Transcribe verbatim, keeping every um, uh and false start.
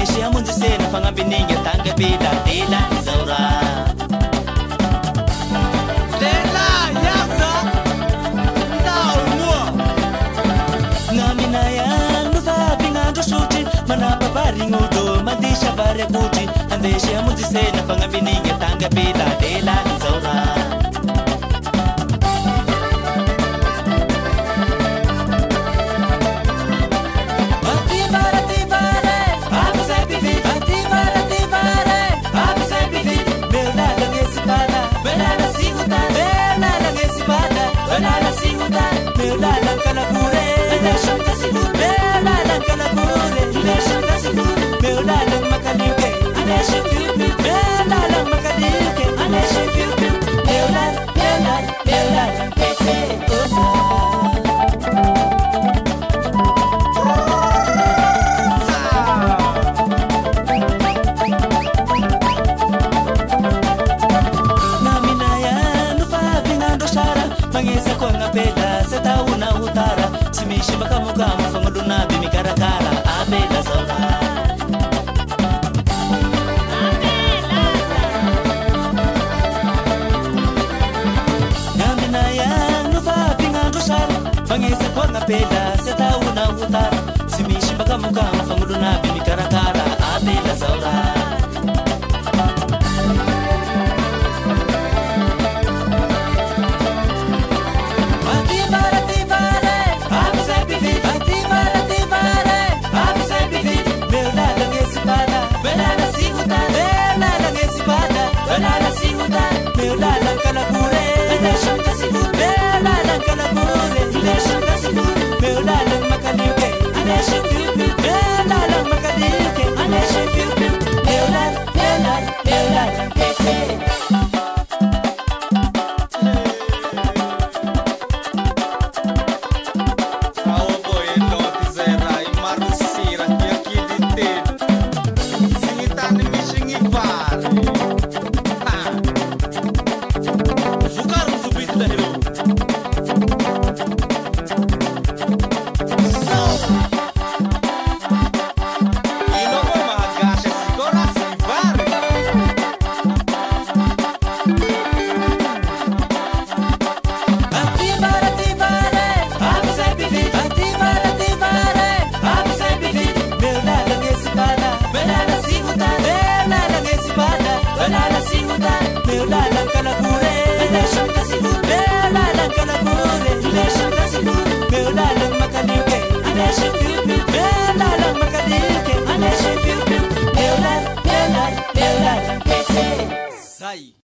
andesy amonjy sena fagnampininga tanga pila lela izaura lela yaza nao moa ngaminaya nufa pingandro sotry manapaparignodo mandisy avary akotry andesy amonjy sena fagnampininga tanga pila lela izaura pela seta una utar simishi baka muka mafanguluna bimi karakara abela zaura Sai